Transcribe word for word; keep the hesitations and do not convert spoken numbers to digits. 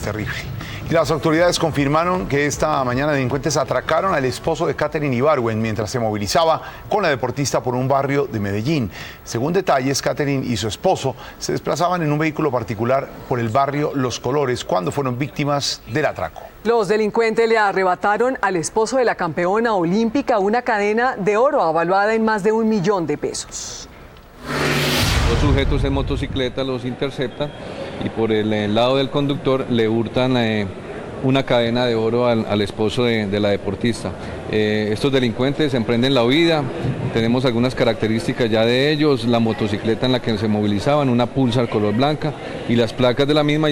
Terrible. Y las autoridades confirmaron que esta mañana delincuentes atracaron al esposo de Katherine Ibargüen mientras se movilizaba con la deportista por un barrio de Medellín. Según detalles, Katherine y su esposo se desplazaban en un vehículo particular por el barrio Los Colores cuando fueron víctimas del atraco. Los delincuentes le arrebataron al esposo de la campeona olímpica una cadena de oro avaluada en más de un millón de pesos. Los sujetos en motocicleta los interceptan y por el, el lado del conductor le hurtan eh, una cadena de oro al, al esposo de, de la deportista. Eh, estos delincuentes emprenden la huida, tenemos algunas características ya de ellos, la motocicleta en la que se movilizaban, una Pulsar color blanca y las placas de la misma.